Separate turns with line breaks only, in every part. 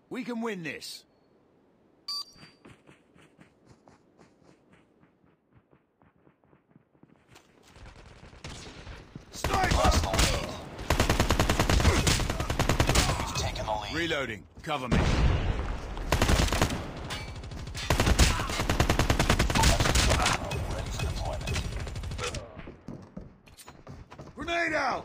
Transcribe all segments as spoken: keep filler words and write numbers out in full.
We can win this.
Lost the lead. We've taken the lead.
Reloading. Cover me.
Ready for deployment.
Grenade out!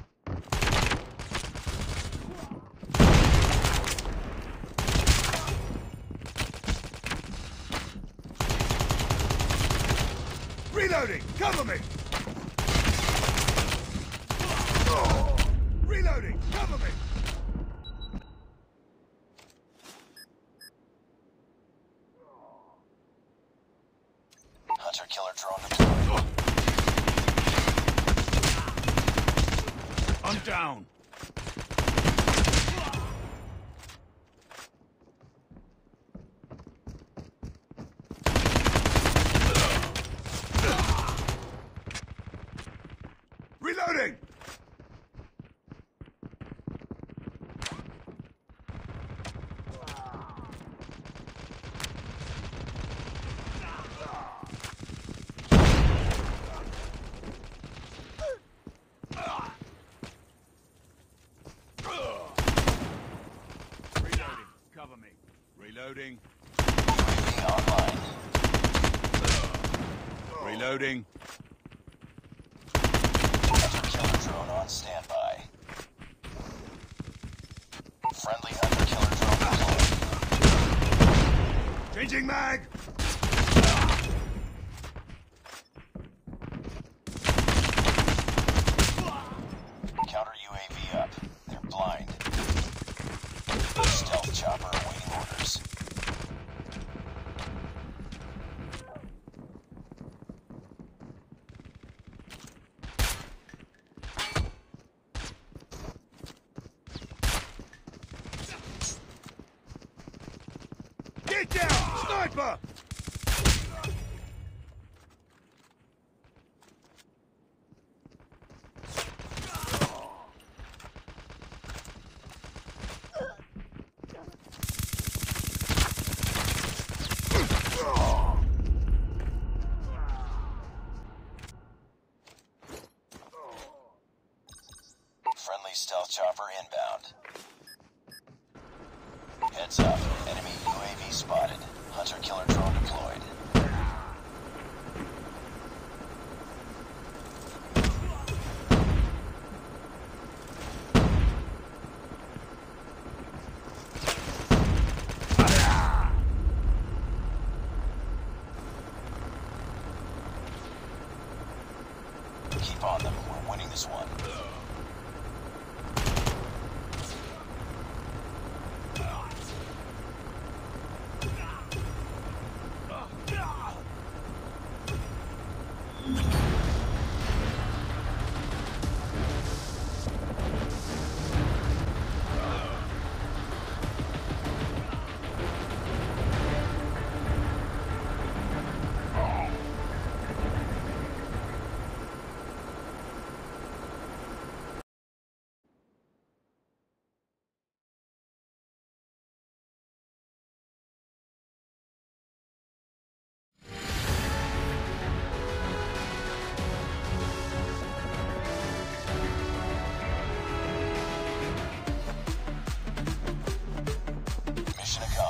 Reloading! Cover me! Oh. Reloading! Cover me!
Hunter-killer drone deployed.
I'm down. Reloading! Reloading. Cover me. Reloading.
U A V online.
Reloading.
Hunter-killer drone on standby. Friendly hunter-killer drone deployed.
Changing mag!
Counter U A V up. They're blind. Stealth chopper awaiting orders.
Get down! Sniper!
Friendly stealth chopper inbound. Heads up. Enemy U A V spotted. Hunter-killer drone deployed. Keep on them. We're winning this one. Mission accomplished.